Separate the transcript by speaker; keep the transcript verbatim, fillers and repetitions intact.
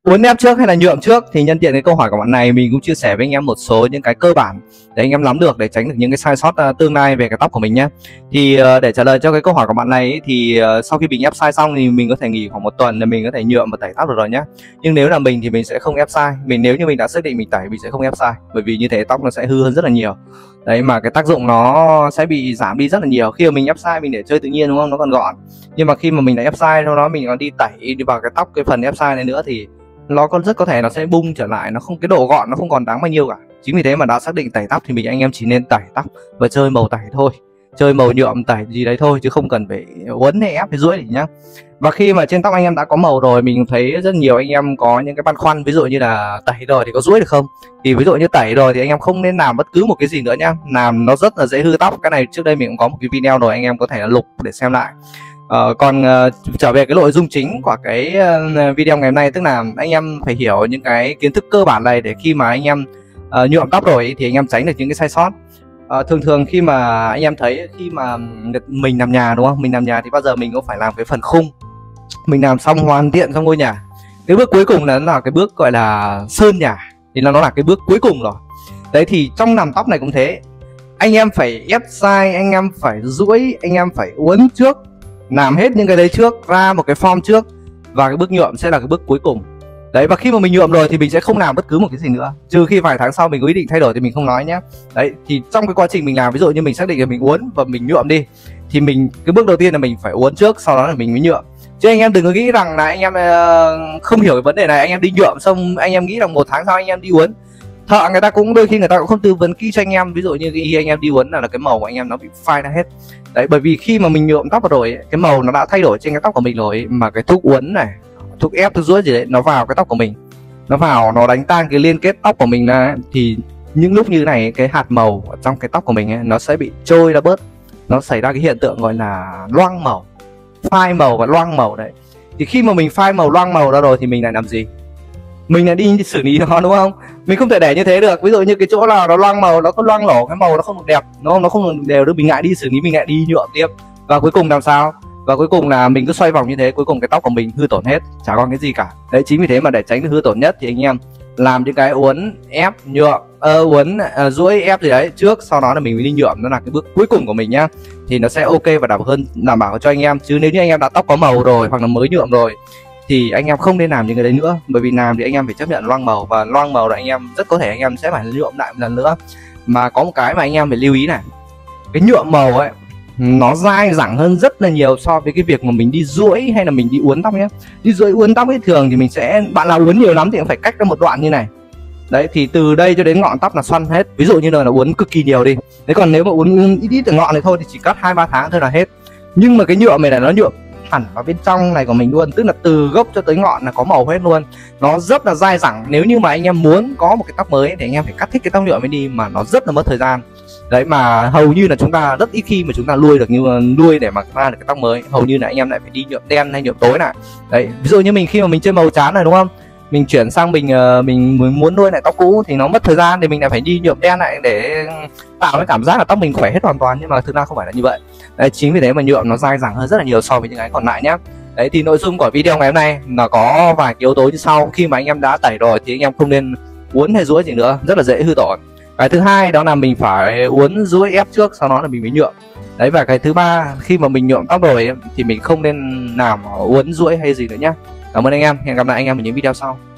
Speaker 1: Uốn ép trước hay là nhuộm trước thì nhân tiện cái câu hỏi của bạn này mình cũng chia sẻ với anh em một số những cái cơ bản để anh em nắm được, để tránh được những cái sai sót uh, tương lai về cái tóc của mình nhé. Thì uh, để trả lời cho cái câu hỏi của bạn này ấy, thì uh, sau khi mình ép sai xong thì mình có thể nghỉ khoảng một tuần để mình có thể nhuộm và tẩy tóc được rồi nhé. Nhưng nếu là mình thì mình sẽ không ép sai. Mình nếu như mình đã xác định mình tẩy mình sẽ không ép sai, bởi vì như thế tóc nó sẽ hư hơn rất là nhiều. Đấy, mà cái tác dụng nó sẽ bị giảm đi rất là nhiều. Khi mà mình ép sai mình để chơi tự nhiên đúng không, nó còn gọn. Nhưng mà khi mà mình đã ép sai sau đó mình còn đi tẩy đi vào cái tóc, cái phần ép sai này nữa thì nó còn rất có thể nó sẽ bung trở lại, nó không, cái độ gọn nó không còn đáng bao nhiêu cả. Chính vì thế mà đã xác định tẩy tóc thì mình anh em chỉ nên tẩy tóc và chơi màu tẩy thôi, chơi màu nhuộm tẩy gì đấy thôi, chứ không cần phải uốn hay ép hay duỗi gì nhá. Và khi mà trên tóc anh em đã có màu rồi, mình thấy rất nhiều anh em có những cái băn khoăn, ví dụ như là tẩy rồi thì có duỗi được không. Thì ví dụ như tẩy rồi thì anh em không nên làm bất cứ một cái gì nữa nhá, làm nó rất là dễ hư tóc. Cái này trước đây mình cũng có một cái video rồi, anh em có thể là lục để xem lại. Ờ, còn uh, trở về cái nội dung chính của cái uh, video ngày hôm nay, tức là anh em phải hiểu những cái kiến thức cơ bản này để khi mà anh em uh, nhuộm tóc rồi ấy, thì anh em tránh được những cái sai sót. Uh, thường thường khi mà anh em thấy khi mà mình làm nhà đúng không, mình làm nhà thì bao giờ mình cũng phải làm cái phần khung, mình làm xong hoàn thiện xong ngôi nhà. Cái bước cuối cùng là, là cái bước gọi là sơn nhà, thì nó là cái bước cuối cùng rồi. Đấy, thì trong làm tóc này cũng thế, anh em phải ép sai, anh em phải duỗi, anh em phải uốn trước, làm hết những cái đấy trước, ra một cái form trước, và cái bước nhuộm sẽ là cái bước cuối cùng. Đấy, và khi mà mình nhuộm rồi thì mình sẽ không làm bất cứ một cái gì nữa, trừ khi vài tháng sau mình có ý định thay đổi thì mình không nói nhé. Đấy, thì trong cái quá trình mình làm, ví dụ như mình xác định là mình uốn và mình nhuộm đi, thì mình cái bước đầu tiên là mình phải uốn trước, sau đó là mình mới nhuộm. Chứ anh em đừng có nghĩ rằng là anh em uh, không hiểu cái vấn đề này, anh em đi nhuộm xong anh em nghĩ rằng một tháng sau anh em đi uốn. Thợ người ta cũng đôi khi người ta cũng không tư vấn kỹ cho anh em, ví dụ như khi anh em đi uốn là, là cái màu của anh em nó bị phai ra hết. Đấy, bởi vì khi mà mình nhuộm tóc rồi cái màu nó đã thay đổi trên cái tóc của mình rồi, mà cái thuốc uốn này, thuốc ép, thuốc duỗi gì đấy nó vào cái tóc của mình, nó vào nó đánh tan cái liên kết tóc của mình ra, thì những lúc như này cái hạt màu ở trong cái tóc của mình ấy, nó sẽ bị trôi ra bớt, nó xảy ra cái hiện tượng gọi là loang màu, phai màu và loang màu. Đấy, thì khi mà mình phai màu loang màu ra rồi thì mình lại làm gì? Mình lại đi xử lý nó đúng không? Mình không thể để như thế được. Ví dụ như cái chỗ nào nó loang màu, nó có loang lổ, cái màu nó không được đẹp, nó nó không được đều được, mình ngại đi xử lý, mình ngại đi nhuộm tiếp, và cuối cùng làm sao? Và cuối cùng là mình cứ xoay vòng như thế, cuối cùng cái tóc của mình hư tổn hết, chả còn cái gì cả. Đấy, chính vì thế mà để tránh được hư tổn nhất thì anh em làm những cái uốn ép nhuộm, uh, uốn uh, duỗi ép gì đấy trước, sau đó là mình mới đi nhuộm, nó là cái bước cuối cùng của mình nhá. Thì nó sẽ ok và đảm bảo hơn, đảm bảo cho anh em. Chứ nếu như anh em đã tóc có màu rồi hoặc là mới nhuộm rồi thì anh em không nên làm những cái đấy nữa, bởi vì làm thì anh em phải chấp nhận loang màu, và loang màu là anh em rất có thể anh em sẽ phải nhuộm lại một lần nữa. Mà có một cái mà anh em phải lưu ý này, cái nhuộm màu ấy nó dai dẳng hơn rất là nhiều so với cái việc mà mình đi duỗi hay là mình đi uốn tóc nhé. Đi duỗi uốn tóc ấy thường thì mình sẽ, bạn nào uốn nhiều lắm thì cũng phải cách ra một đoạn như này. Đấy, thì từ đây cho đến ngọn tóc là xoăn hết, ví dụ như là, là uốn cực kỳ nhiều đi. Đấy, còn nếu mà uốn ít ít từ ngọn này thôi thì chỉ cắt hai ba tháng thôi là hết. Nhưng mà cái nhuộm này là nó nhuộm hẳn vào bên trong này của mình luôn, tức là từ gốc cho tới ngọn là có màu hết luôn, nó rất là dai dẳng. Nếu như mà anh em muốn có một cái tóc mới thì anh em phải cắt thích cái tóc nhuộm mới đi, mà nó rất là mất thời gian. Đấy, mà hầu như là chúng ta rất ít khi mà chúng ta nuôi được, như nuôi để mà ra được cái tóc mới, hầu như là anh em lại phải đi nhuộm đen hay nhuộm tối này. Đấy, ví dụ như mình khi mà mình chơi màu chán này đúng không, mình chuyển sang mình mình muốn nuôi lại tóc cũ thì nó mất thời gian, thì mình lại phải đi nhuộm đen lại để tạo cái cảm giác là tóc mình khỏe hết hoàn toàn, nhưng mà thực ra không phải là như vậy. Đấy, chính vì thế mà nhuộm nó dai dẳng hơn rất là nhiều so với những cái còn lại nhé. Đấy, thì nội dung của video ngày hôm nay là có vài yếu tố như sau. Khi mà anh em đã tẩy rồi thì anh em không nên uốn hay duỗi gì nữa, rất là dễ hư tổn. Cái thứ hai đó là mình phải uốn duỗi ép trước, sau đó là mình mới nhuộm. Đấy, và cái thứ ba, khi mà mình nhuộm tóc rồi thì mình không nên làm uốn duỗi hay gì nữa nhé. Cảm ơn anh em, hẹn gặp lại anh em ở những video sau.